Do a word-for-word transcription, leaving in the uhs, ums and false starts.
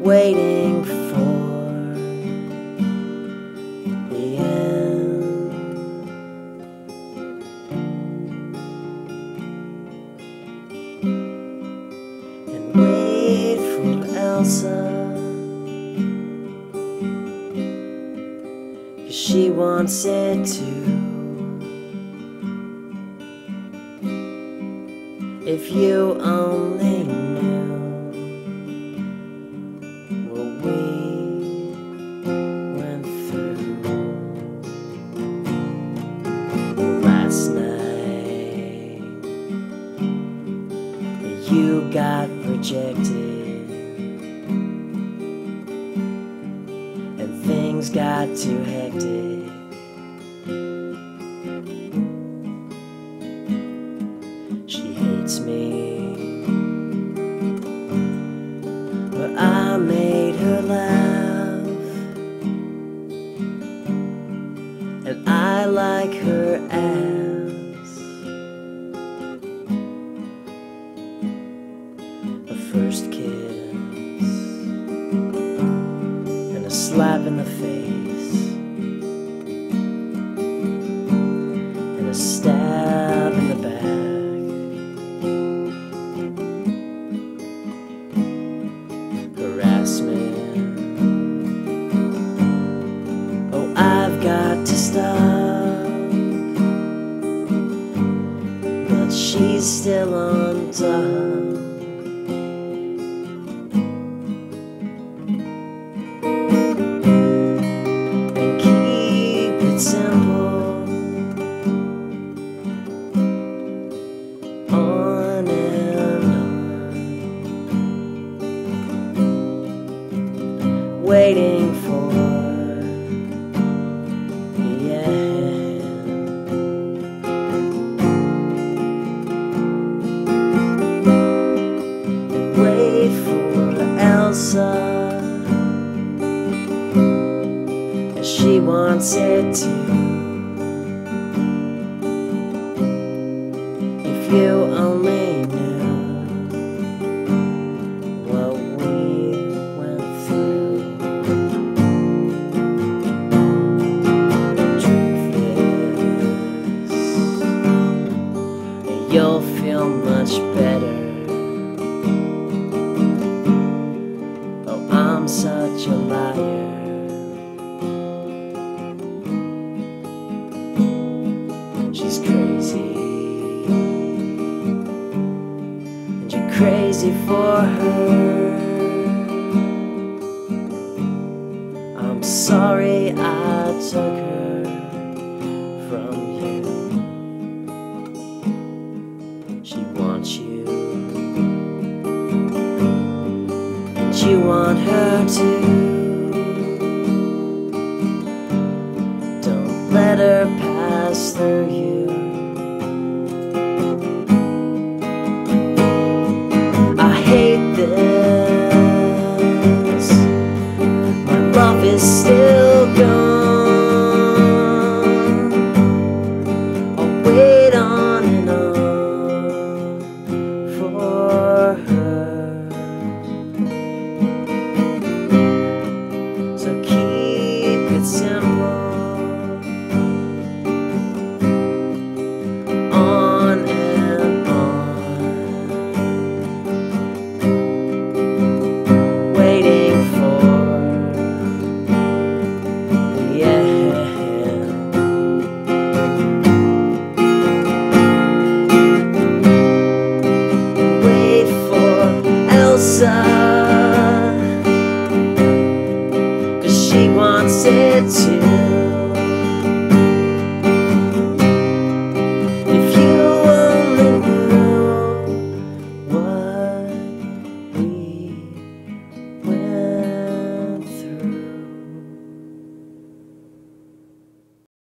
waiting for the end. And wait for Elsa, 'cause she wants it too. If you only knew what we went through last night. You got rejected and things got too hectic. She hates me, but I made her laugh, and I like her ass. A first kiss and a slap in the face and a stab in the back. Oh, I've got to stop, but she's still on top. And keep it simple, on and on, waiting for the end. And wait for Elsa, as she wants it too. If you only knew what we went through. You'll feel much better. Oh, I'm such a liar. She's crazy, and you're crazy for her. I'm sorry I took her from you. She wants you, and you want her too.